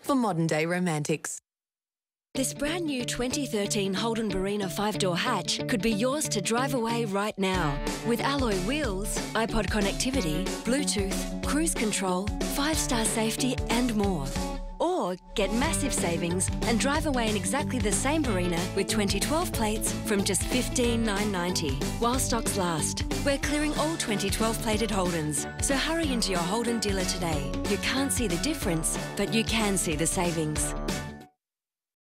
for modern-day romantics. This brand new 2013 Holden Barina 5-door hatch could be yours to drive away right now. With alloy wheels, iPod connectivity, Bluetooth, cruise control, 5-star safety and more. Or get massive savings and drive away in exactly the same Barina with 2012 plates from just $15,990 while stocks last. We're clearing all 2012 plated Holdens, so hurry into your Holden dealer today. You can't see the difference, but you can see the savings.